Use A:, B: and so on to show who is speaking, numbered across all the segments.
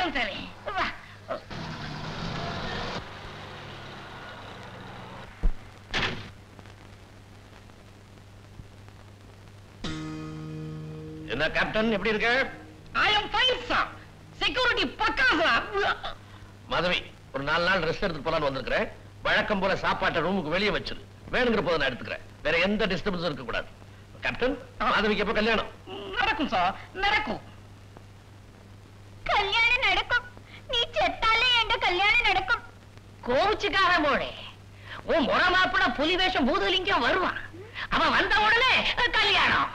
A: வரேன் சாமி. வா.
B: என்ன கேப்டன், எப்படி இருக்க?
A: I am fine, sir. Security பக்கா சார்.
B: மாதவி, ஒரு 4 நாள் ரெஸ்ட் எடுத்து போலான்னு வந்திருக்கிறேன். வழக்கம் போல சாப்பாட்டை ரூமுக்கு வெளியே வச்சிரு. வேணுங்கிற போது நான் எடுத்துக்கிறேன். வேற எந்த டிஸ்டர்பன்ஸும் இருக்க கூடாது. கேப்டன், மாதவிக்கு எப்ப கல்யாணம்?
A: நடக்கும் சார், நடக்கும்.
C: கல்யாணம் நடக்கும். நீ செத்தாலே என்ற கல்யாணம் நடக்கும்.
A: கோவிச்சுக்கார போடே. உன் முறை மாப்பிட புலி வேஷம் பூதலிங்கம் வருவான். அவன் வந்த உடனே கல்யாணம்.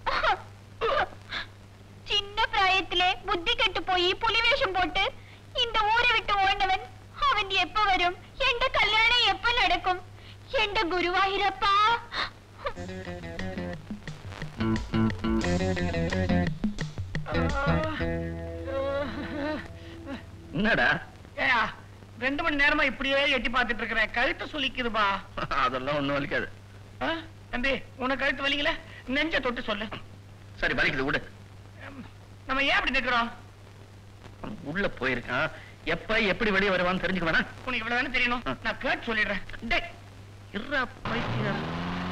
C: சின்ன பிராயத்திலே புத்தி கெட்டு போய் புலி வேஷம் போட்டு இந்த ஊரை விட்டு ஓடினவன் அவன் எப்ப வரும்? எந்த கல்யாணம் எப்ப நடக்கும்? எந்த குருவாயிரப்பா.
B: என்னடா?
A: 2 மணி நேரமா இப்படியே எட்டி பார்த்துட்டு இருக்கிறேன். கழுத்து சுலிக்குதுபா.
B: அதெல்லாம் ஒண்ணும் வலிக்காது.
A: தம்பி, உனக்கு கழுத்து வலிக்கல? நெஞ்ச தொட்டு சொல்லு.
B: சரி, வலிக்குது விடு.
A: நம்ம ஏன் அப்படி நிக்கிறோம்?
B: உள்ள போயிருக்கான். எப்ப எப்படி வெளியே வருவான்னு தெரிஞ்சுக்க வேணா?
A: உனக்கு இவ்வளவுதானே தெரியணும். நான் கேட்டு சொல்லிடுறேன். டேய், இருடா பைத்தியம்.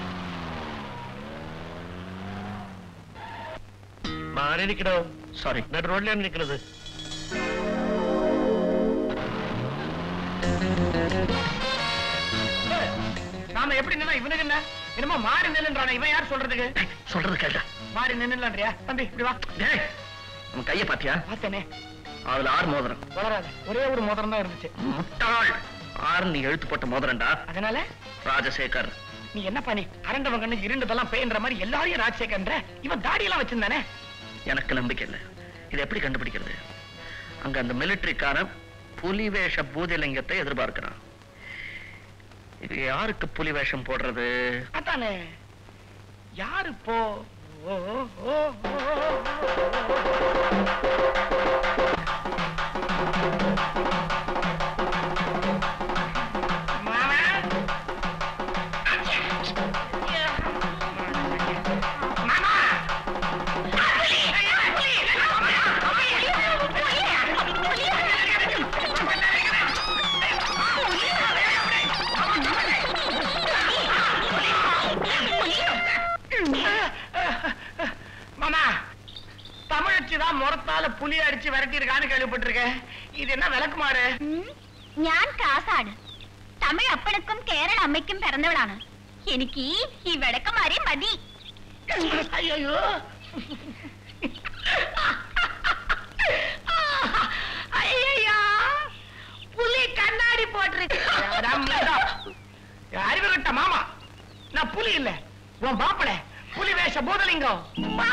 B: மாறி நிக்கிறோம். சாரி, நடு ரோட்ல நிக்கிறது.
A: நாம எப்படி நின்னா இவனுக்கு என்ன? என்னமோ மாறி நில்லுன்றானே. இவன் யார் சொல்றதுக்கு?
B: சொல்றது கேட்டா
A: மாறி நின்னுலான்றியா? தம்பி இப்படி வா.
B: டேய், நம்ம கைய பாத்தியா?
A: பார்த்தேனே.
B: அதுல 6 மோதிரம்.
A: வளராத, ஒரே ஒரு மோதிரம் தான் இருந்துச்சு.
B: முட்டாள். 6 நீ எழுத்து போட்ட மோதிரம்டா.
A: அதனால
B: ராஜசேகர்.
A: நீ என்ன பண்ணி அரண்டவன் கண்ணு இருண்டதெல்லாம் பேன்ற மாதிரி எல்லாரையும் ராஜசேகர்ன்ற? இவன் தாடியெல்லாம் வச்சிருந்தானே.
B: எனக்கு நம்பிக்கை இல்லை. இதை எப்படி கண்டுபிடிக்கிறது? அங்க அந்த மிலிட்டரிக்காரன் புலி வேஷ பூஜலிங்கத்தை எதிர்பார்க்கிறான். இது யாருக்கு புலி வேஷம் போடுறது?
A: அதானே. யாரு இப்போ? முறத்தால புலி அடிச்சு விரட்டி இருக்கான்னு கேள்விப்பட்டிருக்கேன். இது என்ன விளக்குமாறு?
C: ഞാൻ കാസാണ്. തമിഴ് അപ്പനക്കും കേരള അമ്മയ്ക്കും പിറന്നവളാണ്. എനിക്ക് ഈ വിളക്കമാരെ മതി.
A: ஐயோ, ஐயா, புலி கண்ணாடி போட்டிருக்கு. அறிவு கட்ட மாமா, நான் புலி இல்ல, உன் மாப்பிள புலி வேஷ பூதலிங்கம்.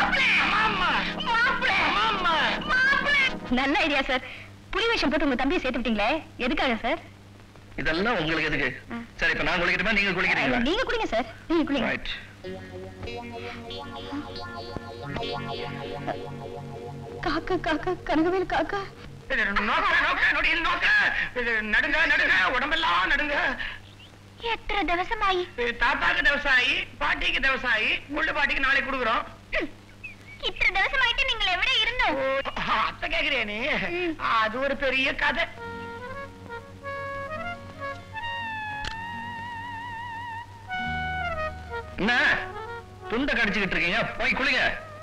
C: நல்ல ஐடியா சார். புலி வேஷம் போட்டு உங்க தம்பியை சேர்த்து விட்டீங்களே, எதுக்காக சார்?
B: இதெல்லாம் உங்களுக்கு எதுக்கு? சரி, இப்ப நான் குளிக்கிறேன், நீங்க குளிக்கிறீங்களா?
C: நீங்க குளிங்க சார், நீங்க குளிங்க.
B: ரைட்.
C: காக்கா காக்கா, கனகவேல் காக்கா.
A: நடுங்க நடுங்க, உடம்பெல்லாம் நடுங்க.
C: எத்தனை ദിവസമായി?
A: தாத்தாக்கு ദിവസമായി, பாட்டிக்கு ദിവസമായി, முள்ளு பாட்டிக்கு நாளைக்கு கொடுக்குறோம்.
C: இத்தனை ദിവസമായിട്ട് നിങ്ങൾ എവിടെ ഇരുന്നു?
A: அத்தை கேக்குறியா நீ? அது ஒரு பெரிய கதை.
B: என்ன துண்ட கடிச்சுக்கிட்டு இருக்கீங்க? போய் குளிங்க.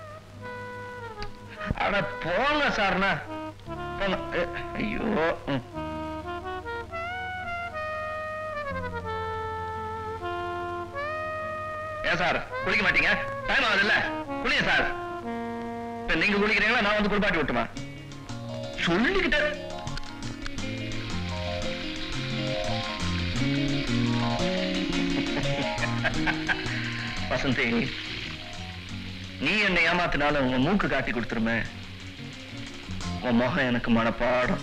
B: அட போங்க சார்னா. ஐயோ, ஏன் சார் குளிக்க மாட்டீங்க? டைம் ஆகுதுல்ல, குளிங்க சார். இப்ப நீங்க குளிக்கிறீங்களா, நான் வந்து குளிப்பாட்டி விட்டுமா? சொல்லிக்கிட்ட வசந்தி, நீ என்னை ஏமாத்தினாலும் உங்க மூக்கு காட்டி கொடுத்துருமே. உன் முகம் எனக்கு மனப்பாடம்.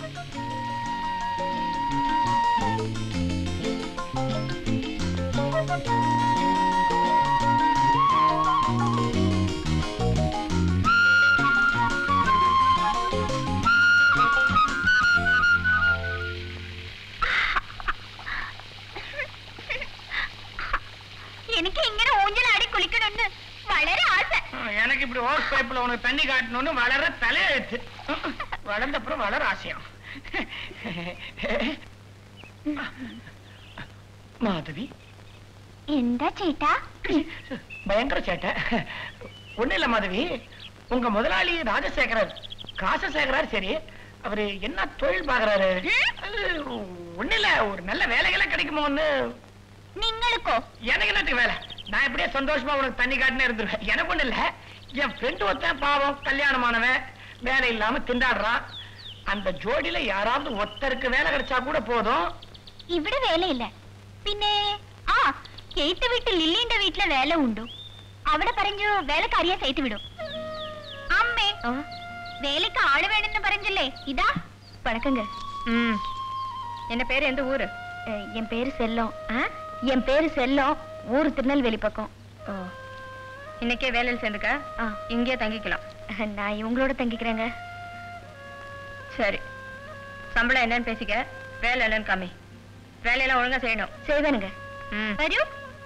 C: എനിക്ക് ഇങ്ങനെ ഊഞ്ഞലാടി കുളിക്കണമെന്ന് വളരെ ആശ.
A: எனக்கு இப்படி ஓஸ் பைப்ல உனக்கு தண்ணி காட்டணும்னு வளர தலையெழுத்து. வளர்ந்தப்புறம் வளர ஆசையம். மாதவி
C: എന്താ ചേട്ടാ?
A: பயங்கர சேட்டை. ஒண்ணு இல்ல மாதவி, உங்க முதலாளி ராஜசேகரர் காசசேகரார், சரி அவரு என்ன தொழில் பாக்குறாரு? ஒண்ணு இல்ல, ஒரு நல்ல வேலைகள்லாம் கிடைக்குமோன்னு.
C: നിങ്ങൾക്കോ?
A: எனக்கு என்னத்துக்கு வேலை? நான் எப்படியே சந்தோஷமா உனக்கு தண்ணி காட்டினே இருந்துருவேன். எனக்கு ஒண்ணு இல்ல, என் ஃப்ரெண்டு ஒருத்தன் பாவம் கல்யாணமானவன் வேலை இல்லாம திண்டாடுறான். அந்த ஜோடியில யாராவது ஒருத்தருக்கு வேலை கிடைச்சா கூட போதும்.
C: ഇവിടെ വേലയില്ല. പിന്നെ ആ കേട്ട് വീട്ടിൽ ലില്ലിന്റെ വീട്ടിലെ വേല ഉണ്ടു. അവിടെ പറഞ്ഞു വേലക്കാരിയെ സേത്ത് വിടും. അമ്മേ வேலைக்கு ஆளு வேணும்னு பறஞ்சல்லே, இதா வணக்கங்க. என்ன பேரு, எந்த ஊரு? என் பேரு செல்லம். என் பேரு செல்லம், ஊரு திருநெல்வேலி பக்கம். இன்னைக்கே வேலையில் சேர்ந்துக்க, இங்கே தங்கிக்கலாம். நான் இவங்களோட தங்கிக்கிறேங்க. சரி, சம்பளம் என்னன்னு பேசிக்க, வேலை என்னன்னு காமி. வேலையெல்லாம் ஒழுங்கா செய்யணும். செய்வேனுங்க. வரும்.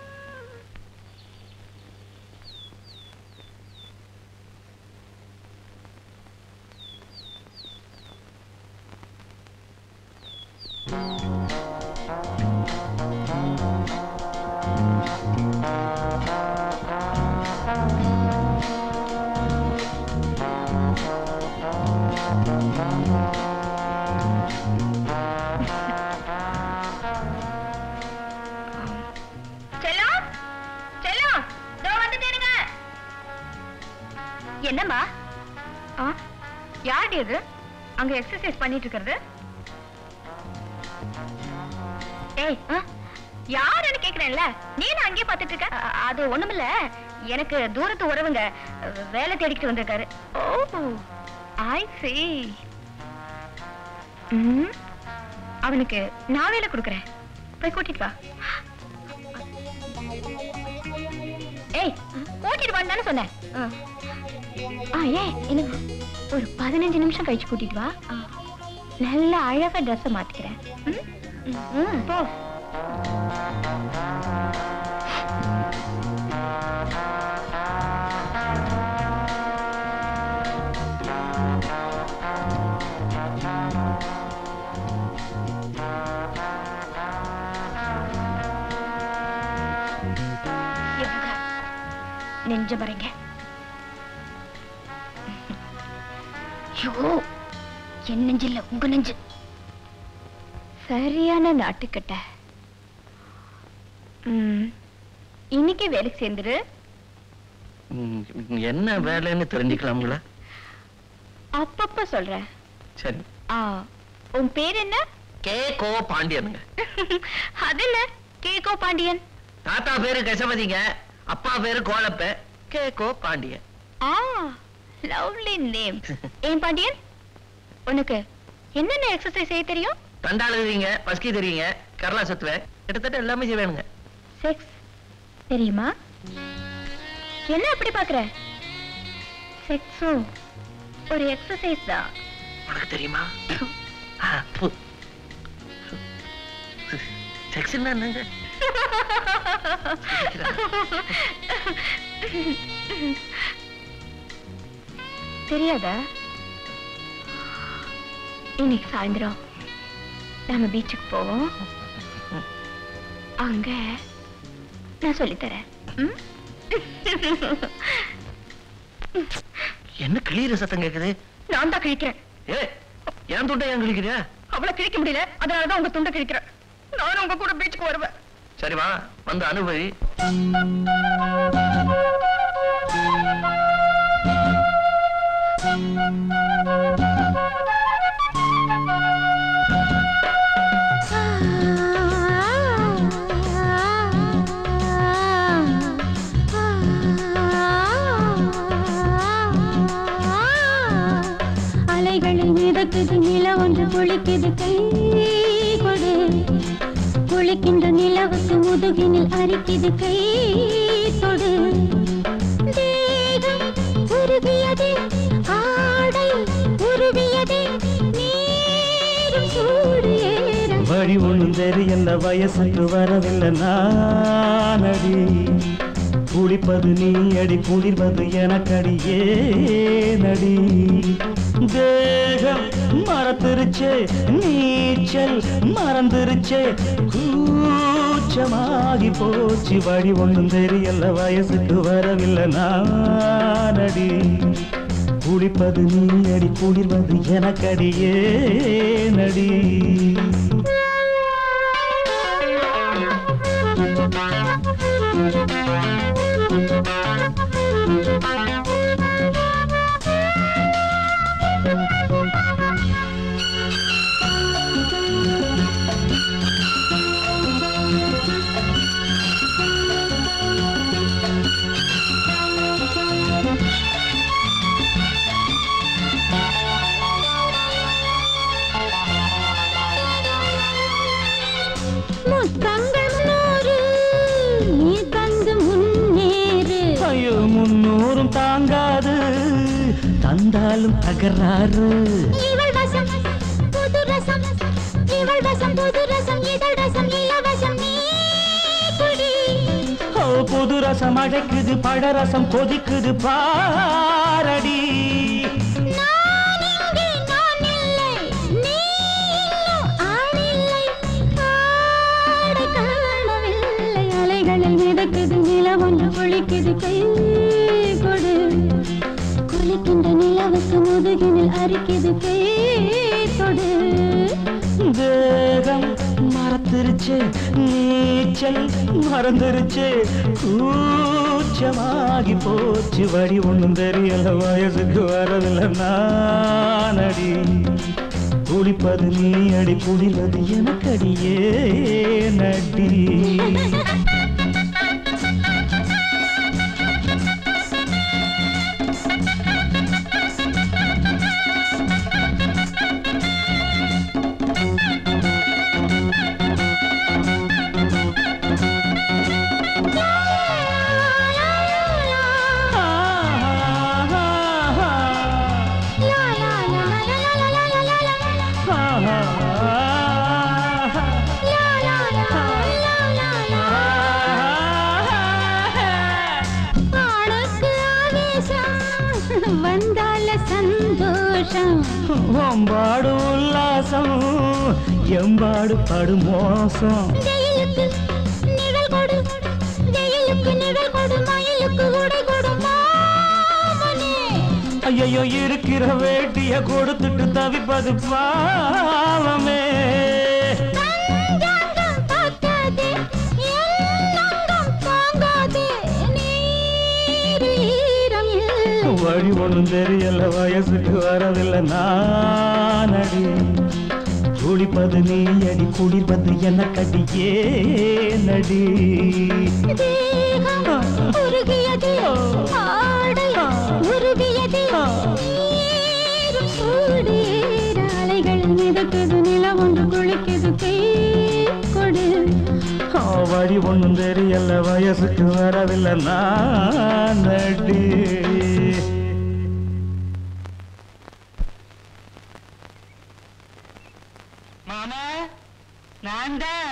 C: என்னம்மா? யாருடைய இது அங்க எக்ஸசைஸ் பண்ணிட்டு இருக்கிறது? ஏய், யாருன்னு கேக்குறேன்ல, நீ நான் அங்கேயே பாத்துட்டு இருக்க. அது ஒண்ணுமில்ல, எனக்கு தூரத்து உறவுங்க வேலை தேடிக்கிட்டு வந்திருக்காரு. ஓ, ஐ சீ. அவனுக்கு நான் வேலை கொடுக்கறேன், போய் கூட்டிட்டு வா. ஏய், கூட்டிட்டு வான்னு சொன்னேன். எனக்கு ஒரு 15 நிமிஷம் கழிச்சு கூட்டிட்டு வா. நல்ல அழகா ட்ரெஸ் மாத்திக்கிறேன். போ. நெஞ்ச பாருங்க. என் நெஞ்சு இல்ல, உங்க நெஞ்சு. சரியான நாட்டுக்கிட்ட. இன்னைக்கு வேலைக்கு சேர்ந்துரு.
B: என்ன வேலைன்னு தெரிஞ்சுக்கலாம்ங்களா?
C: அப்பப்ப சொல்றேன்.
B: சரி.
C: உன் பேர் என்ன?
B: கே.கோ. பாண்டியனுங்க.
C: அது என்ன கே.கோ. பாண்டியன்?
B: தாத்தா பேரு கசபதிங்க, அப்பா பேரு கோலப்ப. கே.கோ. பாண்டியன்.
C: Lovely name. ஏன் பாண்டியன், உனக்கு என்னென்ன எக்ஸசைஸ் செய்ய தெரியும்?
B: தண்டாளுவீங்க, பஸ்கி தெரியுங்க, கரலா சுத்துவேன், கிட்டத்தட்ட எல்லாமே செய்வேனுங்க.
C: செக்ஸ் தெரியுமா? என்ன அப்படி பாக்குற? செக்ஸும் ஒரு எக்ஸசைஸ் தான்.
B: உனக்கு தெரியுமா? செக்ஸ் என்னங்க?
C: தெரியாதா? இன்னைக்கு சாயந்தரம் நாம பீச்சுக்கு போவோம். அங்க நான் சொல்லித்தரேன்.
B: என்ன கிளியர் சத்தம் கேக்குது?
C: நான் தான் கிழிக்கிறேன்.
B: என் துண்டை ஏன் கிழிக்கிறியா?
C: அவளை கிழிக்க முடியல, அதனாலதான் உங்க துண்டை கிழிக்கிறேன். நானும் உங்க கூட பீச்சுக்கு வருவேன்.
B: சரிவா, வந்து அனுபவி.
D: அலைகளில் மிதக்குது நில ஒன்று குளிக்குது, கை கொடு. குளிக்கின்ற நிலவுக்கு முதுகினில் அரிக்குது, கை தொடு. தேகம் உருவியதே, ஆடை உருவியதே, நீரும் சூடு ஏற.
E: வழி ஒண்ணும் தெரியல, வயசுக்கு வரவில்லை நானடி. குளிப்பது நீ அடி, குளிர்வது எனக்கடி, ஏனடி? தேகம் மறந்துருச்சே நீச்சல் மறந்துருச்சே கூச்சமாகி போச்சு வழி ஒண்ணும் தெரியல வயசுக்கு வரவில்லை நானடி குளிப்பது நீ அடி குளிர்வது எனக்கடியே நடி தாங்காது தந்தாலும் தகராறு
D: இவள் வசம் புது ரசம் இவள் வசம் புது ரசம் இதழ் ரசம் இலவசம் நீ குடி
E: புது ரசம் அழைக்குது பழரசம் கொதிக்குது பாரடி
D: நான் இங்கே நான் இல்லை நீ இன்னும் ஆளில்லை ஆடை காணவில்லை அலைகளில் மிதக்குது நிலவொன்று குளிக்குது கை கொடு குளிக்கின்ற நிலவுக்கு முதுகினில் அரிக்குது கை கொடு
E: தேகம் மறந்துருச்சே நீச்சல் மறந்துருச்சே கூச்சமாகி போச்சு வழி ஒண்ணும் தெரியல வயசுக்கு வரவில்லை நானடி குளிப்பது நீ அடி குளிர்வது எனக்கடியே நடி
D: வந்தால சந்தோஷம்
E: ஒம்பாடு உல்லாசம் எம்பாடு படு மோசம்
D: ஜெயிலுக்கு நிழல் கொடு ஜெயிலுக்கு நிழல் கொடு மயிலுக்கு உடை கொடு மாமனே
E: ஐயோ இருக்கிற வேட்டிய கொடுத்துட்டு தவிப்பது பாவமே
D: தஞ்சாங்கம் பார்க்காதே எல்லங்கம் தாங்காதே நீர் ஈரம் இல்லை
E: வழி ஒண்ணும் தெரியல வயசுக்கு வரவில்லை நானடி குளிப்பது நீ அடி குளிர்வது எனக்கடியே நடி
D: தேகம் உருகியது ஆடை உருகியது நீரும் சூடேற அலைகளில் மிதக்குது நிலவொன்று குளிக்குது கை கொடு
E: வழி ஒண்ணும் தெரியல வயசுக்கு வரவில்லை நானடி
A: மாமா நான் தான்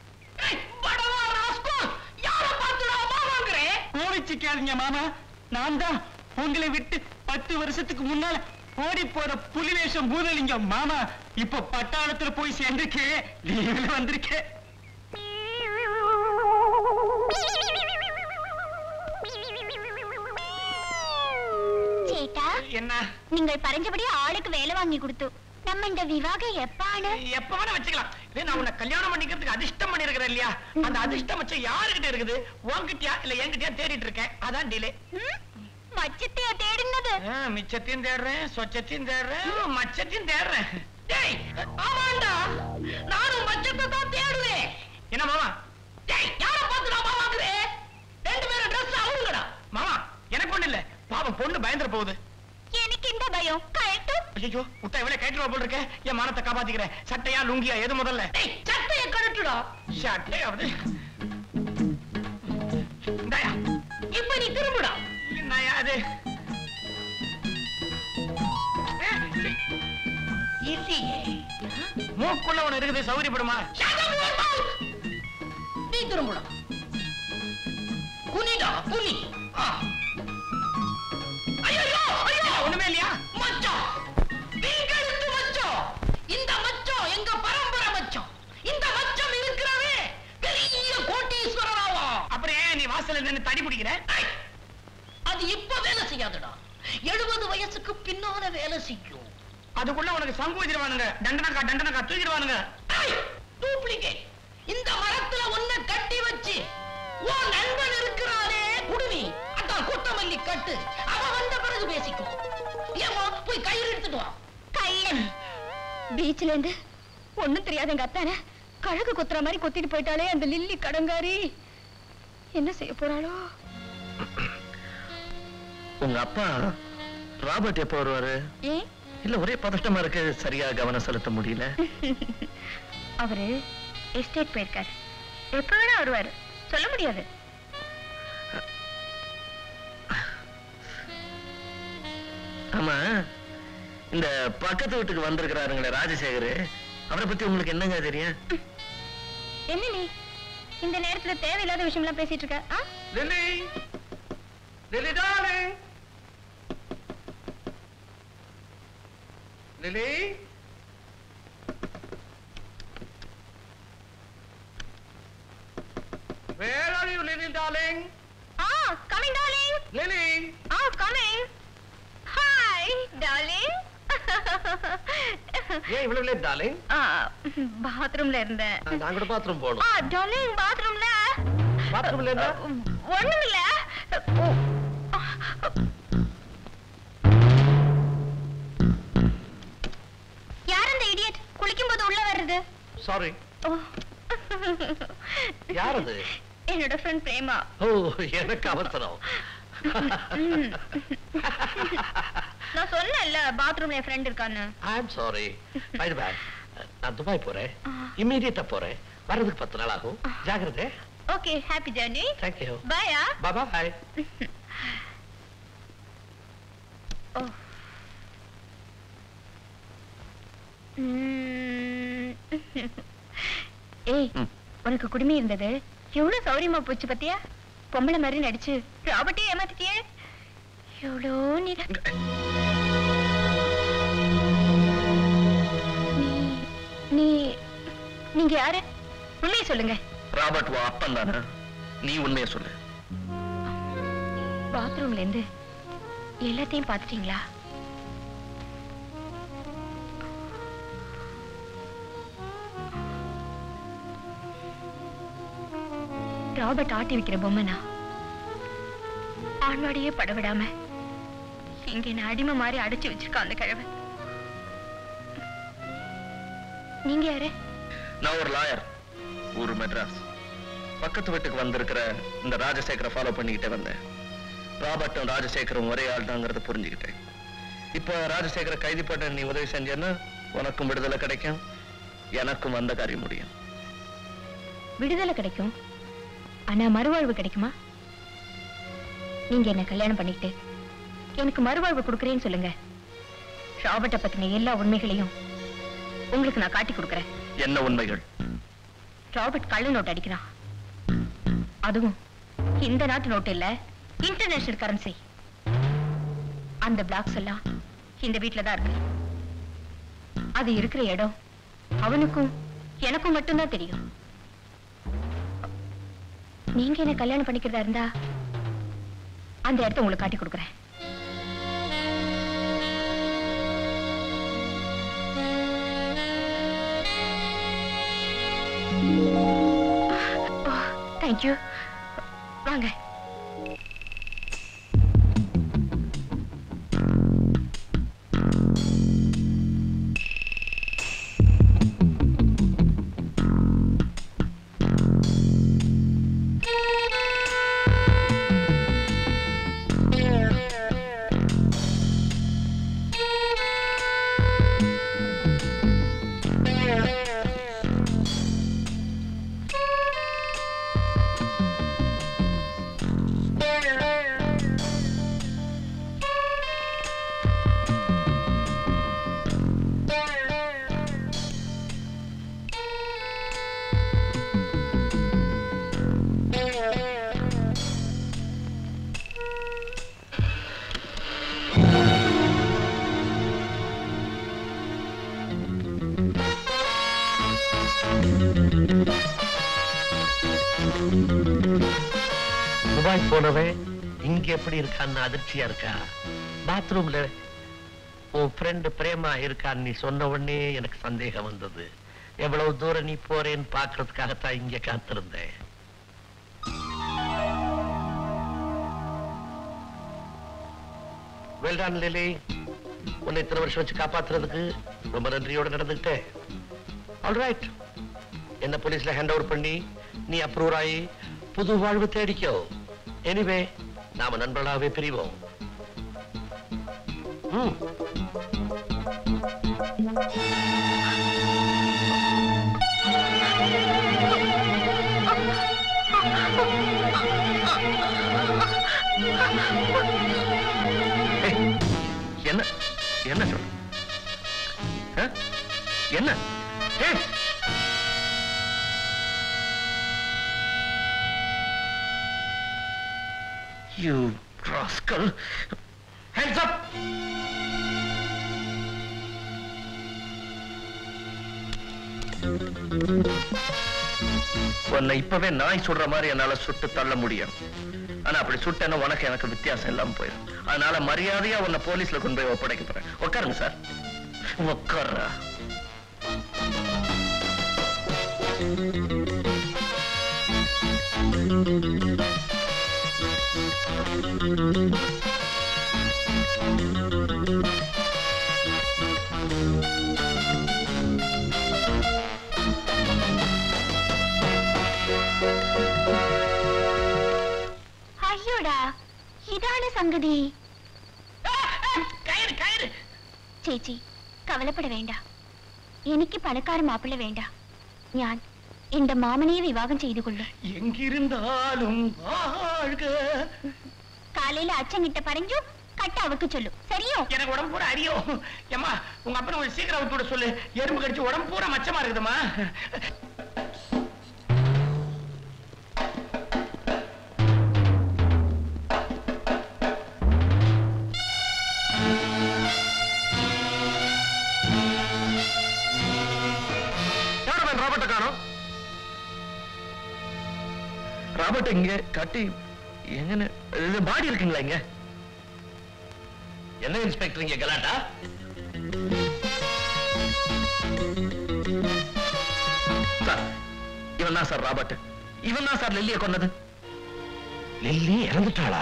A: கோவிச்சுக்காதீங்க மாமா நான் தான் உங்களை விட்டு 10 வருஷத்துக்கு முன்னால ஓடி போற புலிவேஷம் பூதலிங்கம் மாமா இப்ப பட்டாளத்துல போய் சேர்ந்திருக்கேன் லீவ்ல வந்திருக்கேன்
C: சேட்டா
A: என்ன
C: நீங்கள் பறஞ்சபடி ஆளுக்கு வேலை வாங்கி கொடுத்து நம்ம இந்த விவாகம் எப்பானு
A: எப்ப வேணா வச்சுக்கலாம் நான் உன்னை கல்யாணம் பண்ணிக்கிறதுக்கு அதிர்ஷ்டம் பண்ணிருக்கிறேன் இல்லையா அந்த அதிர்ஷ்டம் வச்சு யாருகிட்ட இருக்குது உன்கிட்டயா இல்ல என்கிட்டயா தேடிட்டு இருக்கேன் அதான் டிலே
C: மச்சத்தையா தேடினது
A: மிச்சத்தையும் தேடுறேன் சொச்சத்தையும் தேடுறேன் மச்சத்தையும் தேடுறேன் டேய் ஆமாண்டா நானும் மச்சத்தை தான் தேடுவேன் என்ன மாமா டேய் யாரை பார்த்து நான் மாமாக்குறேன் 2 பேரும் ட்ரெஸ் அவங்கடா மாமா எனக்கு ஒண்ணு இல்ல பாவம் பொண்ணு பயந்துற போகுது
C: எனக்கு இந்த பயம் கழட்டு
A: ஐயோ முட்டை இவ்வளவு கேட்டுருவா போல் இருக்க என் மானத்தை காப்பாத்திக்கிறேன் சட்டையா லுங்கியா எது முதல்ல சட்டைய கழட்டுடா சட்டையாவது இப்ப நீ திரும்புடா என்னயா அது மூக்குள்ள ஒண்ணு இருக்குது சௌரியப்படுமா நீ திரும்புடா குனிடா குனி ஒண்ணுமே இல்லையா மச்சான் இருந்து தடி பிடிக்கிற?
B: அது இப்ப வேலை செய்யாதுடா, 70 வயசுக்கு பின்னால வேலை செய்யும்.
A: அதுக்குள்ள உனக்கு சங்கு வச்சிருவானுங்க, தண்டனக்கா தூக்கிடுவானுங்க.
B: டூப்ளிகேட். இந்த மரத்துல ஒன்ன கட்டி வச்சு உன் நண்பன் இருக்கிறானே குடுமி, அதான் கொத்தமல்லி கட்டு, அவன் வந்த பிறகு பேசிக்கோ. ஏமா போய் கயிறு எடுத்துட்டு வா.
C: கள்ளன் பீச்ல இருந்து ஒண்ணும் தெரியாத எங்க அத்தான கழகு குத்துற மாதிரி கொத்திட்டு போயிட்டாலே அந்த லில்லி கடங்காரி. என்ன செய்ய போறாளோ?
B: உங்க அப்பா ராபர்ட் எப்ப வருவாரு? இல்ல ஒரே பதட்டமா இருக்கு, சரியா கவனம் செலுத்த முடியல.
C: அவரு எஸ்டேட் போயிருக்காரு, எப்ப வேணா வருவாரு, சொல்ல முடியாது.
B: ஆமா, இந்த பக்கத்து வீட்டுக்கு வந்திருக்கிறாருங்களே ராஜசேகர், அவரை பத்தி உங்களுக்கு என்னங்க தெரியும்?
C: என்ன நீ இந்த நேரத்துல தேவையில்லாத விஷயம் எல்லாம் பேசிட்டு இருக்க?
B: Lily, Lily darling, Lily, where are you, Lily darling?
C: Coming darling.
B: Lily,
C: Coming. Hi darling.
B: ஏன் இவ்வளவு லேட் டார்லிங்?
C: பாத்ரூம்ல இருந்தேன்.
B: நான் கூட பாத்ரூம் போணும்.
C: டார்லிங் பாத்ரூம்ல
B: இருந்தா
C: ஒண்ணும் இல்ல. யார் அந்த இடியட் குளிக்கும் போது உள்ள வர்றது?
B: சாரி. யார் அது?
C: என்னோட ஃப்ரெண்ட் பிரேமா.
B: ஓ, எனக்கு அவசரம்.
C: நான் சொன்னேன்ல பாத்ரூம்ல என் ஃப்ரெண்ட் இருக்கான்னு.
B: I am sorry. By the by, நான் துபாய் போறேன், இமிடியேட்டா போறேன், வரதுக்கு 10 நாள் ஆகும். ஜாக்கிரதை.
C: Okay, happy journey.
B: Thank you.
C: Bye.
B: Bye bye.
C: ஏய், உனக்கு குடுமி இருந்தது எவ்வளவு சௌரியமா போச்சு பத்தியா? பொம்பளை மாதிரி நடிச்சு ராபர்ட்டே ஏமாத்திட்டியே. எவ்வளோ நீங்க யாரு? உண்மையை சொல்லுங்க.
B: ராபர்ட் வா அப்பன் தானே, நீ உண்மையை சொல்லு.
C: பாத்ரூம்ல இருந்து எல்லாத்தையும் பாத்துட்டீங்களா? ராபர்ட் ஆட்டி வைக்கிற பொம்மைனா ஆண்வாடியே படவிடாம இங்க என்ன அடிமை மாதிரி அடைச்சு வச்சிருக்கா அந்த கிழவன். நீங்க யாரு?
B: நான் ஒரு லாயர், ஊரு மெட்ராஸ். பக்கத்து வீட்டுக்கு வந்திருக்கிற இந்த ராஜசேகரை ஃபாலோ பண்ணிக்கிட்டே வந்தேன். ராபர்ட்டும் ராஜசேகரும் ஒரே ஆள் தாங்கிறத புரிஞ்சுக்கிட்டேன். இப்ப ராஜசேகரை கைது பண்ண நீ உதவி செஞ்சேன்னா உனக்கும் விடுதலை கிடைக்கும், எனக்கும் வந்த காரியம் முடியும்.
C: விடுதலை கிடைக்கும், ஆனா மறுவாழ்வு கிடைக்குமா? நீங்க என்ன கல்யாணம் பண்ணிட்டு எனக்கு மறுவாழ்வு கொடுக்கறேன்னு சொல்லுங்க. ராபர்ட்ட பத்தின எல்லா உண்மைகளையும் உங்களுக்கு நான் காட்டி கொடுக்கறேன்.
B: என்ன உண்மைகள்?
C: ராபர்ட் கள்ள நோட் அடிக்கிறான், அதுவும் இந்த நாட்டு நோட்டு இல்ல, இன்டர்நேஷனல் கரன்சி. அந்த பிளாக்ஸ் எல்லாம் இந்த வீட்டுல தான் இருக்கு. அது இருக்கிற இடம் அவனுக்கும் எனக்கும் மட்டும்தான் தெரியும். நீங்க என்ன கல்யாணம் பண்ணிக்கிறதா இருந்தா அந்த இடத்த உங்களுக்கு காட்டி கொடுக்கறேன். தேங்க்யூ. வாங்க.
F: துபாய் போனவன் இங்க எப்படி இருக்கான்னு அதிர்ச்சியா இருக்கா? பாத்ரூம்ல உன் ஃப்ரெண்டு பிரேமா இருக்கான்னு நீ சொன்ன உடனே எனக்கு சந்தேகம் வந்தது. எவ்வளவு தூரம் நீ போறேன்னு பாக்குறதுக்காகத்தான் இங்க காத்திருந்தேன். வெல்டான் லிலி, உன்னை இத்தனை வருஷம் வச்சு காப்பாத்துறதுக்கு ரொம்ப நன்றியோட நடந்துகிட்டேன். ஆல்ரைட், என்ன போலீஸ்ல ஹேண்ட் ஓவர் பண்ணி நீ அப்ரூவ் ஆகி புது வாழ்வு தேடிக்கோ. எனிவே நாம நண்பர்களாவே பிரிவோம்.
B: என்ன என்ன சொல்ற? என்ன? You rascal! Hands up! உன்னை இப்பவே நாய் சுடுற மாதிரி என்னால சுட்டு தள்ள முடியும். ஆனா அப்படி சுட்டேன்னா உனக்கு எனக்கு வித்தியாசம் இல்லாம போயிடும். அதனால மரியாதையா உன்னை போலீஸ்ல கொண்டு போய் ஒப்படைக்க போறேன். உட்காருங்க சார், உட்கார்றா.
C: ஐயோடா, இதான சங்கதி.
A: கயிறு கயிறு.
C: ചേച്ചി കവലപ്പെട വേണ്ട. എനിക്ക് പണക്കാരൻ മാപ്പിള വേണ്ട. ഞാൻ എന്റെ മാമനെ വിവാഹം ചെയ്തു കൊള്ളു.
A: எங்கிருந்தாலும் வாழ்க.
C: காலையில அச்சன் கிட்ட பறஞ்சு கட்ட அவக்கு சொல்லு, சரியோ?
A: எனக்கு உடம்பு பூரா அறியோ. ஏம்மா, உங்க அப்பனை கொஞ்சம் சீக்கிரம் விட்டு விட சொல்லு. எறும்பு கடிச்சு உடம்பு பூரா மச்சமா இருக்குதுமா.
B: ராபர்ட் இங்க கட்டி எங்க பாடி இருக்குங்களா? இங்க
F: என்ன இன்ஸ்பெக்டர் இங்க கலாட்டா?
B: சார், இவன் தான் சார் ராபர்ட். இவன் தான் சார் லில்லியை கொன்னது.
F: லில்லி இறந்துட்டாளா?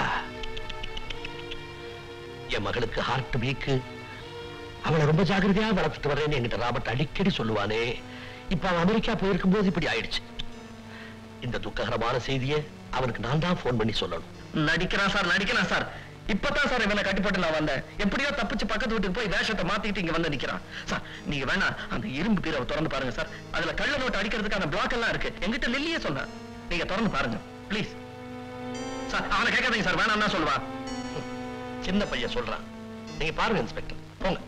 F: என் மகளுக்கு ஹார்ட் வீக். அவளை ரொம்ப ஜாக்கிரதையா வளர்த்துட்டு வரேன்னு என்கிட்ட ராபர்ட் அடிக்கடி சொல்லுவானே. இப்ப அவன் அமெரிக்கா போயிருக்கும் போது இப்படி ஆயிடுச்சு. இந்த துக்ககரமான செய்தியை அவனுக்கு நான் தான் போன் பண்ணி சொல்லணும்.
B: நடிக்கிறான் சார், நடிக்கிறான் சார். இப்பதான் சார் இவனை கட்டிப்பட்டு நான் வந்தேன். எப்படியோ தப்பிச்சு பக்கத்து வீட்டுக்கு போய் வேஷத்தை மாத்திட்டு இங்க வந்து நிக்கிறான். சார், நீங்க வேணா அந்த இரும்பு பீரவை திறந்து பாருங்க சார். அதுல கள்ள நோட்டு அடிக்கிறதுக்கான பிளாக் எல்லாம் இருக்கு. எங்கிட்ட லில்லியே சொன்ன, நீங்க திறந்து பாருங்க பிளீஸ். சார், அவனை கேட்காதீங்க சார், வேணாம் தான் சொல்லுவான்.
F: சின்ன பையன் சொல்றான். நீங்க பாருங்க இன்ஸ்பெக்டர், போங்க.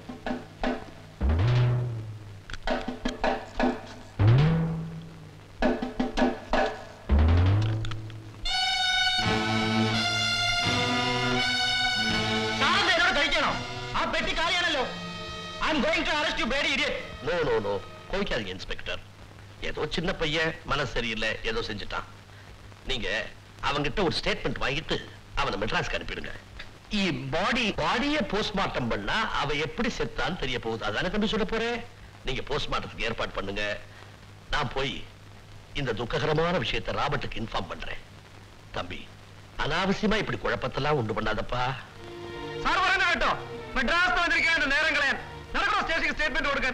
A: பெட்டி காலியானല്ലോ. I'm going to arrest you, bloody idiot.
F: No கோவிக்காதீங்க இன்ஸ்பெக்டர். ஏதோ சின்ன பையன், மனசு சரியில்லை, ஏதோ செஞ்சுட்டான். நீங்க அவங்கிட்ட ஒரு ஸ்டேட்மெண்ட் வாங்கிட்டு அவனை மெட்ராஸ்க்கு அனுப்பிடுங்க. பாடியை போஸ்ட்மார்ட்டம் பண்ணா அவ எப்படி செத்தான்னு தெரிய போகுது. அதானே தம்பி சொல்ல போறேன். நீங்க போஸ்ட்மார்ட்டத்துக்கு ஏற்பாடு பண்ணுங்க. நான் போய் இந்த துக்ககரமான விஷயத்தை ராபர்ட்டுக்கு இன்ஃபார்ம் பண்றேன். தம்பி, அனாவசியமா இப்படி குழப்பத்தெல்லாம் உண்டு பண்ணாதப்பா.
A: சார் வரங்க கேட்டோம். மெட்ராஸ் வந்திருக்கேன். நேரங்களே நடக்கிற ஸ்டேஷனுக்கு ஸ்டேட்மெண்ட் கொடுங்க.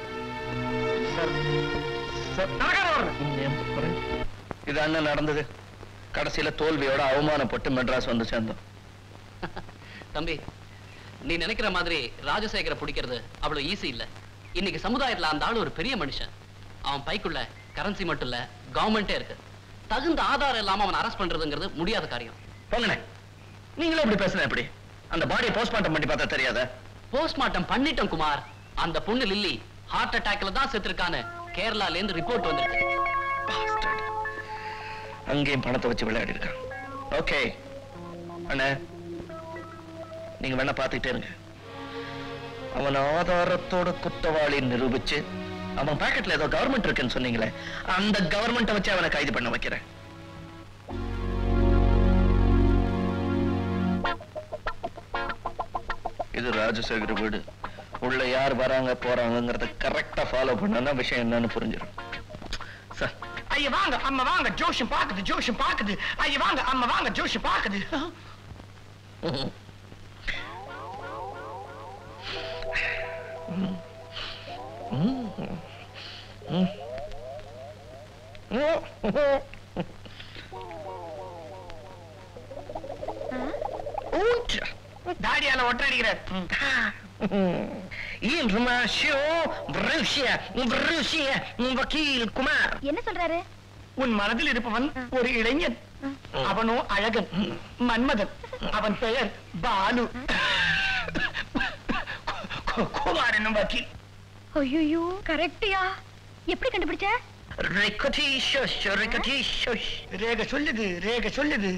B: இது என்ன நடந்தது? கடைசியில தோல்வியோட அவமானப்பட்டு மெட்ராஸ் வந்து சேர்ந்தோம்.
G: தம்பி, நீ நினைக்கிற மாதிரி ராஜசேகர பிடிக்கிறது அவ்வளவு ஈஸி இல்ல. இன்னைக்கு சமுதாயத்துல அந்த ஆளு ஒரு பெரிய மனுஷன். அவன் பைக்குள்ள கரன்சி மட்டும் இல்ல, கவர்மெண்டே இருக்கு. தகுந்த ஆதாரம் இல்லாம அவன் அரெஸ்ட் பண்றதுங்கிறது முடியாத காரியம்.
B: போங்கண்ணே, நீங்களும் இப்படி பேசுறேன். எப்படி அந்த பாடியை போஸ்ட்மார்ட்டம் பண்ணி பார்த்தா தெரியாத?
G: போஸ்ட்மார்ட்டம் பண்ணிட்டோம் குமார். அந்த பொண்ணு லில்லி ஹார்ட் அட்டாக்ல தான் செத்துருக்கான்னு கேரளால இருந்து ரிப்போர்ட் வந்திருக்கு.
B: அங்கேயும் பணத்தை வச்சு விளையாடி இருக்கான். ஓகே அண்ணே, நீங்க வேணா பாத்துக்கிட்டே இருங்க. அவன் ஆதாரத்தோட குற்றவாளி நிரூபிச்சு அவன் பாக்கெட்ல ஏதோ கவர்மெண்ட் இருக்குன்னு சொன்னீங்களே, அந்த கவர்மெண்ட்டை வச்சு அவனை கைது பண்ண வைக்கிறேன். இது ராஜசேகர் வீடு. உள்ள யார் வராங்க போறாங்கங்கறத கரெக்டா ஃபாலோ பண்ணா விஷயம் என்னன்னு புரிஞ்சிடும். சார்
A: ஐயா வாங்க அம்மா வாங்க, ஜோஷம் பாக்குது ஜோஷம் பாக்குது. ஐயா வாங்க அம்மா வாங்க, ஜோஷம் பாக்குது. தாடியால ஒட்ட அடிக்கிறார். வக்கீல் குமார்
C: என்ன சொல்றாரு?
A: உன் மனதில் இருப்பவன் ஒரு இளைஞன். அவனோ அழகன், மன்மதன். அவன் பெயர் பாலு. குமார் என்னும் வக்கீல்.
C: ஐயோ கரெக்டியா? எப்படி கண்டுபிடிச்ச?
A: ரேக சொல்லுது, ரேக சொல்லுது.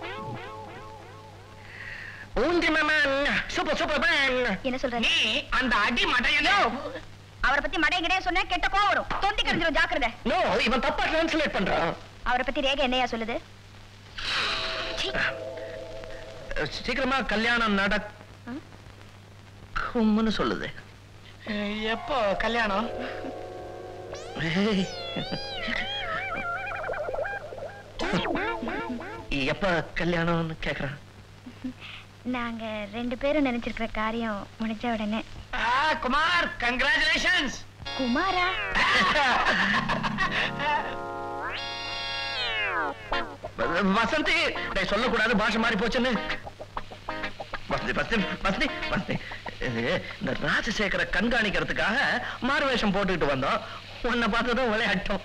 C: என்ன சொல்ற?
A: நீ அந்த அடி மடையனோ
C: அவரை பத்தி மடைய கிடையாது சொன்ன கெட்ட கோவம் வரும். தொந்தி கடிஞ்சிரும், ஜாக்கிரதை.
B: நோ, இவன் தப்பா டிரான்ஸ்லேட் பண்றான்.
C: அவரை பத்தி ரேகை என்னையா சொல்லுது?
B: சீக்கிரமா கல்யாணம் நடக்கும்னு சொல்லுது.
A: எப்போ கல்யாணம்?
B: எப்ப கல்யாணம்னு கேக்குறான்.
C: நாங்க 2 பேரும் நினைச்சிருக்கிற காரியம் முடிஞ்ச உடனே.
A: குமார், கங்க்ராச்சுலேஷன்ஸ்.
C: குமாரா?
B: வசந்தி, சொல்லக்கூடாது, பாஷை மாறி போச்சுன்னு. இந்த ராஜசேகர கண்காணிக்கிறதுக்காக மாறுவேஷம் போட்டுக்கிட்டு வந்தோம். உன்னை பார்த்ததும் விளையாட்டோம்.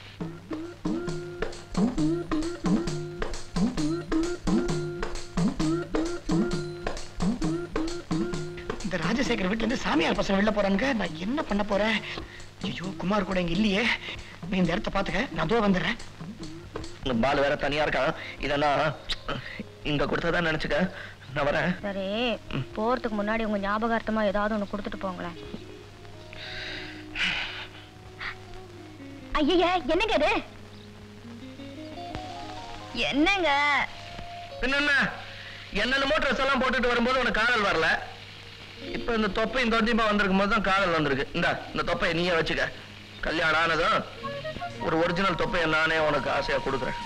A: இந்த ராஜசேகர் வீட்டுல இருந்து சாமியார் பசங்க வெளில போறானுங்க. நான் என்ன பண்ண போறேன்? ஐயோ, குமார் கூட இங்க இல்லையே. நீ இந்த இடத்த பாத்துக்க, நான் அதோ வந்துடுறேன்.
B: பால் வேற தனியா இருக்கான். இதெல்லாம் இங்க கொடுத்ததான் நினைச்சுக்க. நான் வரேன்.
C: சரி, போறதுக்கு முன்னாடி உங்க ஞாபகார்த்தமா ஏதாவது ஒண்ணு கொடுத்துட்டு போங்களேன். ஐயா, என்னங்க இது? என்னங்க?
B: என்னென்னமோ ட்ரெஸ் எல்லாம் போட்டுட்டு வரும்போது உனக்கு காதல் வரல. இப்ப இந்த தொப்பையும் தொந்தியமா வந்திருக்கும் போதுதான் காதல் வந்திருக்கு. இந்த தொப்பையை நீயே வச்சுக்க. கல்யாணம் ஆனதும் ஒரு ஒரிஜினல் தொப்பையை நானே உனக்கு ஆசையா கொடுக்குறேன்.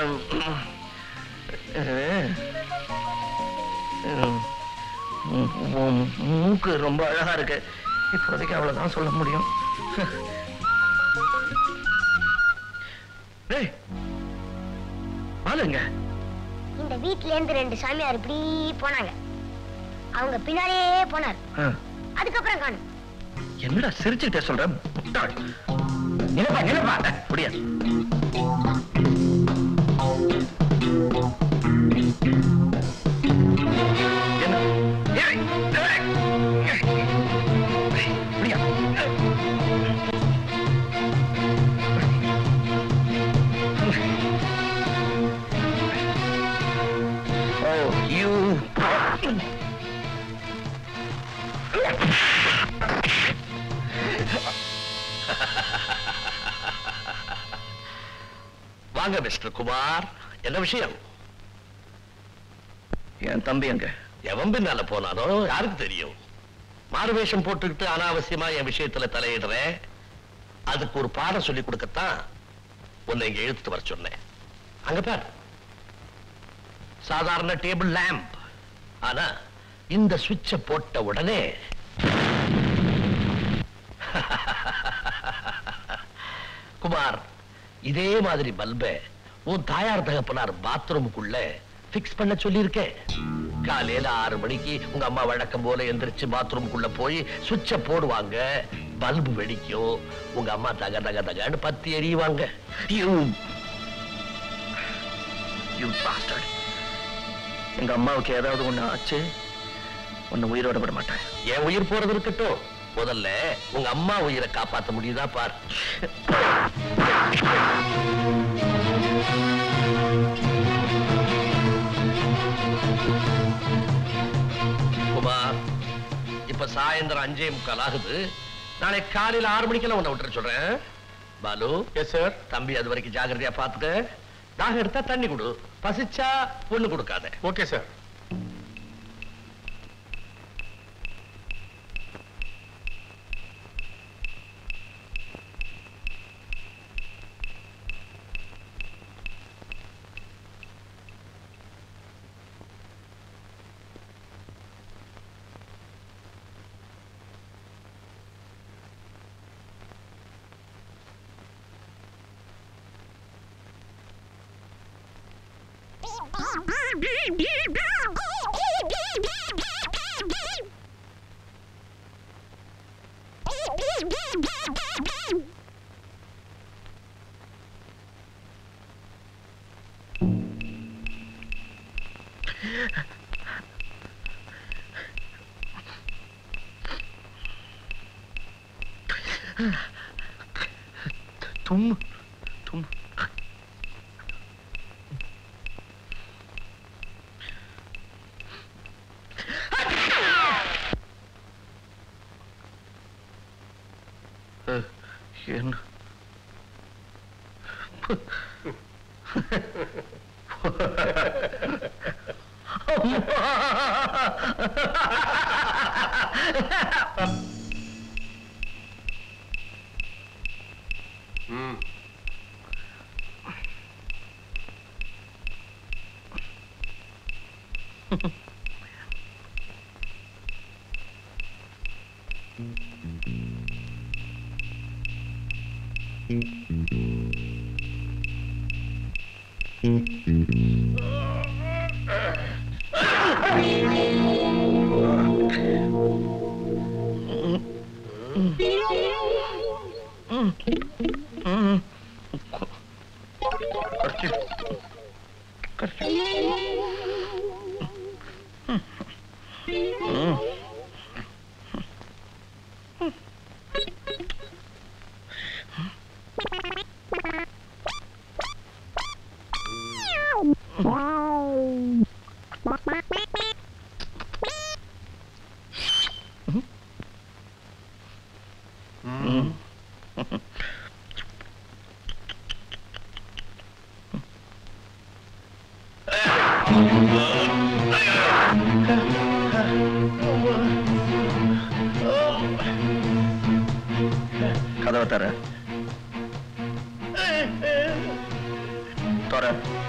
B: மூக்கு ரொம்ப அழகா இருக்கு. இப்போதைக்கு அவ்வளவுதான் சொல்ல முடியும். பாலுங்க,
H: இந்த வீட்ல இருந்து 2 சாமியார் இப்படி போனாங்க. அவங்க பின்னாடியே போனார். அதுக்கப்புறம் காணும்.
B: என்னடா சிரிச்சுட்டே சொல்ற? நினைப்பா முடியாது.
F: வாங்க மிஸ்டர் குமார், என்ன விஷயம்?
B: என் தம்பி அங்க
F: எவன் பின்னால போனானோ யாருக்கு தெரியும்? மாறுவேஷம் போட்டுக்கிட்டு அனாவசியமா என் விஷயத்துல தலையிடுறேன். அதுக்கு ஒரு பாடம் சொல்லி கொடுக்கத்தான் உன்னை இங்க இழுத்துட்டு வர சொன்னேன். அங்க பாரு, சாதாரண டேபிள் லேம்ப். ஆனா இந்த சுவிட்ச போட்ட உடனே குமார், இதே மாதிரி பல்ப உன் தாயார் தகப்பனார் பாத்ரூமுக்குள்ள பிக்ஸ் பண்ண சொல்லியிருக்கேன். காலையில 6 மணிக்கு உங்க அம்மா வழக்கம் போல எந்திரிச்சு பாத்ரூமுக்குள்ள போய் சுவிட்ச போடுவாங்க. பல்பு வெடிக்கும். உங்க அம்மா தக தக தகன்னு பத்தி எறிவாங்க.
B: எங்க அம்மாவுக்கு ஏதாவது ஒண்ணு ஆச்சு, உன்னை உயிரோட விட மாட்டேன்.
F: என் உயிர் போறது இருக்கட்டும், முதல்ல உங்க அம்மா உயிரை காப்பாற்ற முடியுதா பார். குமார், இப்ப சாயந்தரம் 5:45 ஆகுது. நாளை காலையில 6 மணிக்கெல்லாம் உன்னை விட்டுற சொல்றேன். பாலு. Yes sir. தம்பி அது வரைக்கும் ஜாகிரதையா பாத்துக்க. தாக எடுத்தா தண்ணி கொடு, பசிச்சா ஒண்ணு கொடுக்காத. Okay sir.
B: தும் தும் என்ன கதவை தர தர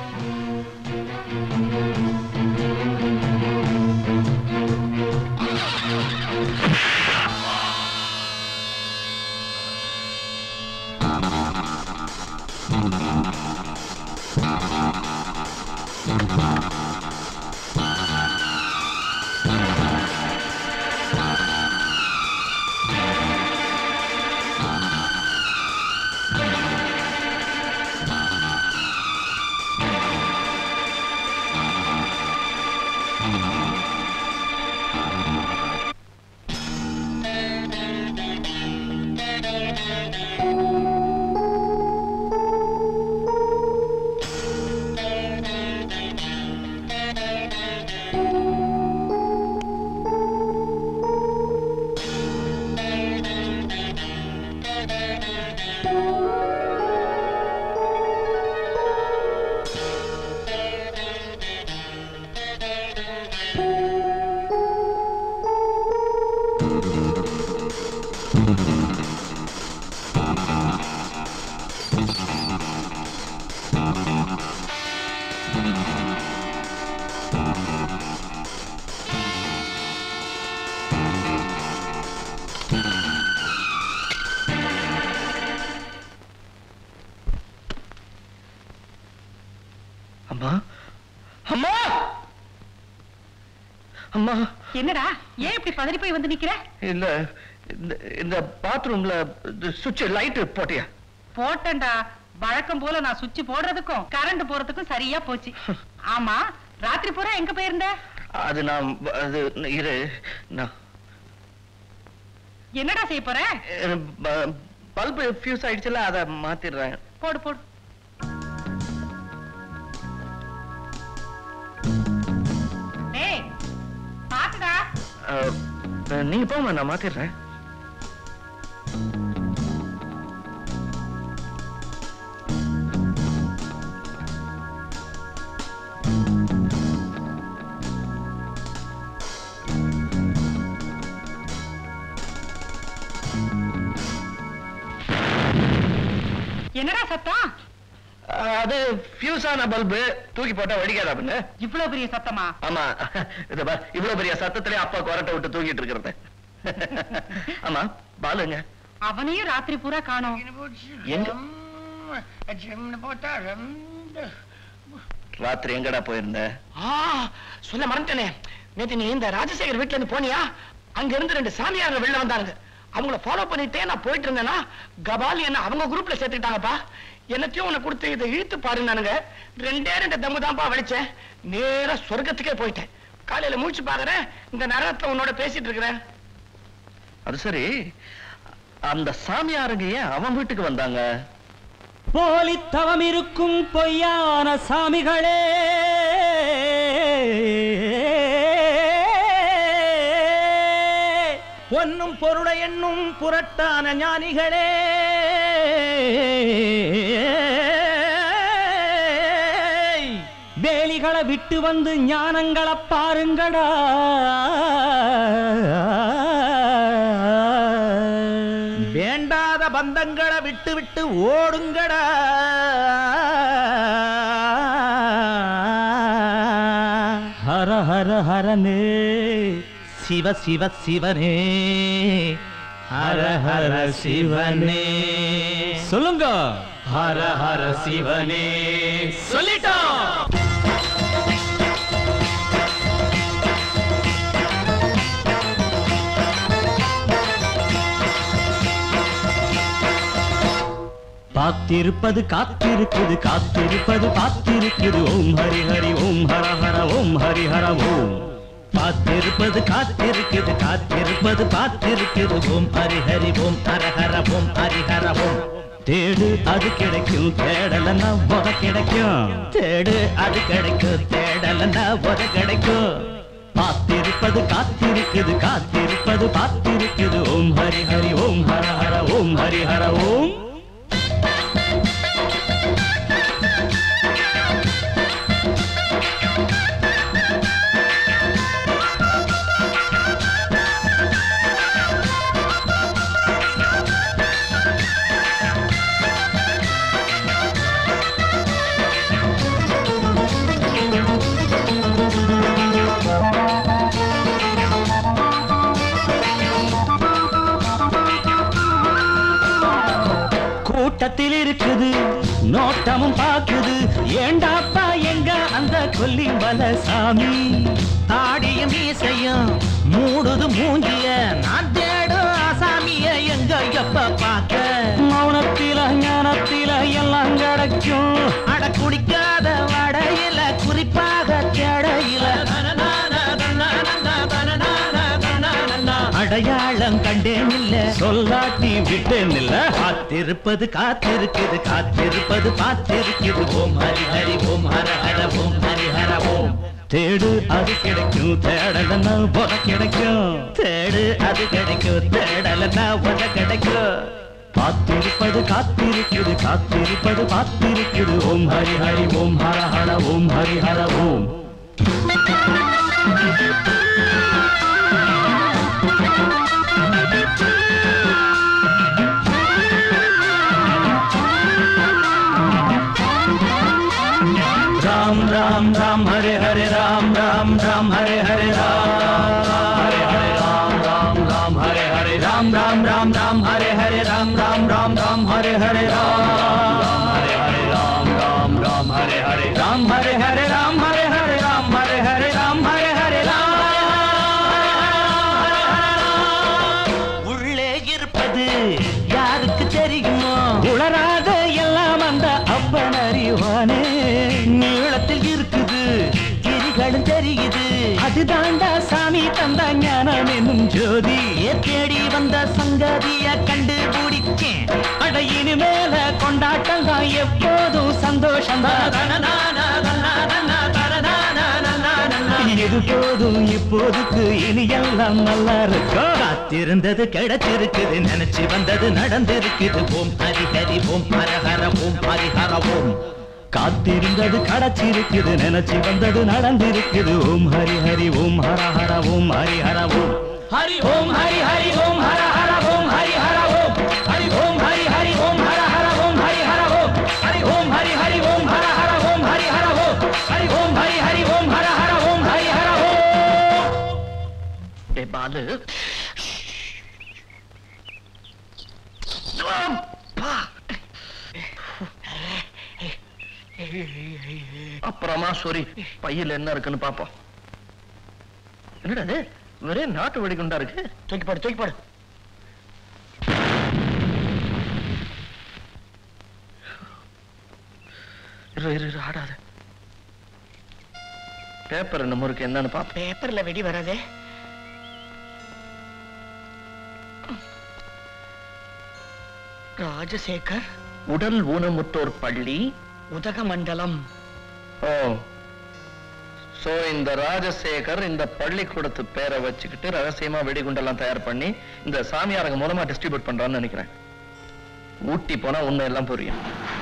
A: என்னடா ஏன் இப்படி பதறி போய் வந்து நிக்கிற?
B: இல்ல இந்த பாத்ரூம்ல சுவிட்ச் லைட் போட்டியா?
A: போட்டேன்டா. வழக்கம் போல நான் சுவிட்ச் போடுறதுக்கும் கரண்ட் போறதுக்கும் சரியா போச்சு. ஆமா, ராத்திரி பூரா எங்க போயிருந்த?
B: அது நான் இரு நான்
A: என்னடா செய்ய போற?
B: பல்பு ஃபியூஸ் ஆயிடுச்சுல, அத மாத்திடுறேன்.
A: போடு போடு. டேய் பாத்துடா.
B: நீங்க போங்க, நான் மாத்திடுறேன்.
A: என்னடா சத்தம்?
B: அது ஃபியூஸ் ஆன பல்பு தூக்கி போட்டா வெடிக்காதா பின்ன?
A: இவ்வளவு பெரிய சத்தமா?
B: ஆமா, இவ்வளவு பெரிய சத்தத்திலே அப்பா கொரட்டை விட்டு தூக்கிட்டு இருக்கிறது. ஆமா, பாலுங்க
A: அவனையும் ராத்திரி பூரா காணோம்.
B: ராத்திரி எங்கடா போயிருந்த?
A: சொல்ல மறந்துட்டேனே. நேத்து நீ இந்த ராஜசேகர் வீட்டுல இருந்து போனியா? அங்க இருந்து 2 சாமியார் வெளில வந்தாங்க. அவங்கள ஃபாலோ பண்ணிட்டே நான் போயிட்டு இருந்தேன்னா கபாலி என்ன அவங்க குரூப்ல சேர்த்துக்கிட்டாங்கப்பா. என்னத்தையும் உனக்கு கொடுத்து இதை இழுத்து பாருங்க. 2 தம்மு தான்ப்பா வலிச்சேன். நேரா சொர்க்கத்துக்கே போயிட்டேன். காலையில மூச்சு பாக்குறேன், இந்த நரகத்துல உன்னோட பேசிட்டு இருக்கிறேன்.
B: அது சரி, அந்த சாமியாருங்க ஏன் அவன் வீட்டுக்கு வந்தாங்க?
E: போலித்தவம் இருக்கும் பொய்யான சாமிகளே, பொன்னும் பொருளை எண்ணும் புரட்டான ஞானிகளே, வேலிகளை விட்டு வந்து ஞானங்களை பாருங்கடா. வேண்டாத பந்தங்களை விட்டு விட்டு ஓடுங்கடா. ஹர ஹர ஹரனே, சிவ சிவ சிவனே, ஹர ஹர சிவனே. சொல்லுங்க, ஹர ஹர சிவனே. சொல்லிட்டோம். காத்திருப்பது காத்திருக்குது, காத்திருப்பது காத்திருக்குது. ஓம் ஹரி ஹரி ஓம் ஹர ஹர ஓம் ஹரி ஹர ஓம். காத்திருப்பது காத்திருக்குது, காத்திருப்பது காத்திருக்குது. ஓம் ஹரி ஹரி ஓம் ஹர ஹர ஓம் ஹரி ஹர ஓம். தேடு அது கிடைக்கும், தேடலன்னா உத கிடைக்கும். தேடு அது கிடைக்கும், தேடலன்னா உத கிடைக்கும். காத்திருப்பது காத்திருக்குது, காத்திருப்பது காத்திருக்குது. ஓம் ஹரி ஹரி ஓம் ஹர ஹர ஓம் ஹரி ஹர ஓம். கூட்டத்தில் இருக்குது, நோட்டமும் பாக்குது. ஏண்டாப்பா எங்க அந்த கொல்லி வலசாமி? தாடியும் மீசையும் மூடுது மூஞ்சிய. நான் தேடும் ஆசாமிய எங்க எப்ப பார்க்க? மௌனத்தில ஞானத்தில எல்லாம் கிடைக்கும். அட குடிக்காத வடையில, குறிப்பாக தேடையில அடையாளம் கண்டேன் இல்ல, சொல்லாட்டி விட்டேன் இல்ல. காத்திருப்பது காத்திருக்குது, காத்திருப்பது காத்திருக்குது. ஓம் ஹரி ஹரி ஓம் ஹர ஹர ஓம் ஹரி ஹர ஓம். தேடு அது கிடைக்கும், தேடலன்னா உத கிடைக்கும். தேடு அது கிடைக்கும், தேடலன்னா உத கிடைக்கும். காத்திருப்பது காத்திருக்குது, காத்திருப்பது காத்திருக்குது. ஓம் ஹரி ஹரி ஓம் ஹர ஹர ஓம் ஹரி ஹர ஓம். राम राम राम हरे हरे राम राम राम हरे हरे राम हरे हरे राम राम राम हरे हरे राम राम राम राम हरे हरे राम राम राम राम हरे हरे राम हरे हरे राम राम राम हरे हरे राम हरे हरे राम हरे हरे राम हरे हरे राम हरे हरे राम. உள்ளே இருப்பது யாருக்கு தெரியுமோ? உளராத எல்லாம் அந்த அப்பன் அறிவானே. நீளத்தில் இருக்குது, கிரிகளும் தெரியுது. அதுதாண்டா சாமி தந்த ஞானம் என்னும் ஜோதி. தேடி வந்த சங்கதிய கண்டுபிடிச்சேன். அட இனிமேல கொண்டாட்டம் தான், எப்போதும் சந்தோஷம் தான். இது போதும் இப்போதுக்கு, இனி எல்லாம் நல்லா இருக்கும். காத்திருந்தது கிடைச்சிருக்குது, நினைச்சு வந்தது நடந்திருக்குது. ஓம் ஹரி ஹரி ஓம் ஹர ஹர ஓம் ஹரி ஹர ஓம். காத்திருந்தது கிடைச்சிருக்குது, நினைச்சு வந்தது நடந்திருக்குது. ஓம் ஹரி ஹரி ஓம் ஹர ஹர ஓம் ஹரி ஹர ஓம். ஹரி ஓம் ஹரி ஹரி ஓம் ஹர ஹர ஓம் ஹரி ஹர ஓம். ஹரி ஓம் ஹரி ஹரி ஓம் ஹர ஹர ஓம் ஹரி ஹர ஓம். ஹரி ஓம் ஹரி ஹரி ஓம் ஹர ஹர ஓம் ஹரி ஹர ஓம். ஹரி ஓம் ஹரி ஹரி ஓம் ஹர ஹர ஓம் ஹரி ஹர ஓம்.
B: டே பாலு, அப்புறம் ராமா சோரி, பையில என்ன இருக்குன்னு பாப்போம். என்னடா அது, ஒரே நாட்டு வெடிகுண்டா இருக்கு.
A: தூக்கி போடு, தூக்கி போடு.
B: இரு ஆடாத. பேப்பர் நம்ம இருக்கு, என்னன்னு பாப்போம்.
A: பேப்பர்ல வெடி வராதே. ராஜசேகர்
B: உடல் ஊனமுற்றோர் பள்ளி
A: உதகமண்டலம்.
B: ஓ, சோ இந்த ராஜசேகர் இந்த பள்ளிக்கூடத்து பேரை வச்சுக்கிட்டு ரகசியமா வெடிகுண்டெல்லாம் தயார் பண்ணி இந்த சாமியாரங்க மூலமா டிஸ்ட்ரிபியூட் பண்றான்னு நினைக்கிறேன். ஊட்டி போனா உண்மை எல்லாம் புரியும்.